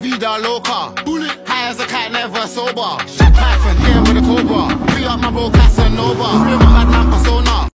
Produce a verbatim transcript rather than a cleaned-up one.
Vida loca. Bullet. High as a cat, never sober. Python, here with a cobra. Free up my bro Casanova. Free my bad man persona.